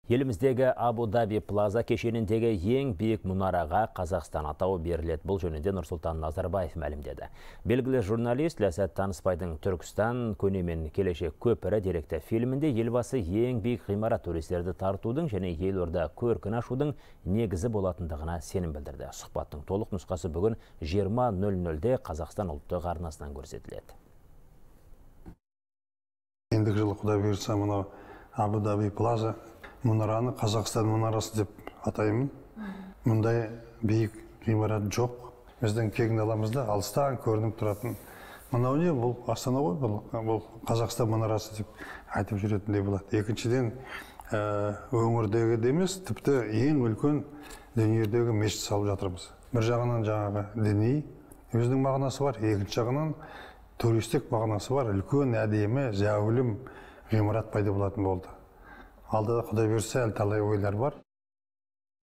Еліміздегі Абу-Даби Плаза кешеніндегі ең биік мұнараға Қазақстан атауы беріледі. Бұл жөнінде Нұрсұлтан Назарбаев мәлімдеді. Белгілі журналист Ләззат Танысбайдың Түркістан көне мен келешек көпірі деректі фильмінде елбасы ең биік ғимарат туристерді тартудың және елорда көркін ашудың негізі болатындығына сенім білдірді. Сұхбаттың толық нұсқасы бүгін 20:00-де Қазақстан ұлттық арнасынан көрсетіледі. Ендігі жылы Құдай бұйыртса мынау Абу-Даби Плаза мұнараны Қазақстан мұнарасы деп атаймын. Мұндай биік ғимарат жоқ. Біздің кең даламызда алыстан көрініп тұратын. Мынау не? Бұл Астана ғой, бұл Қазақстан мұнарасы деп айтып жүретіндей болады. Екіншіден, өңірдегі емес, тіпті ең үлкен дүниедегі мешіт салып жатырмыз. Бір жағынан жаңағы діни өзінің мағынасы бар, екінші жағынан туристік мағынасы бар, үлкен әдемі, зәулім ғимарат пайда болатын болды. Алдыда Құдай бұйыртса әлі талай ойлар бар.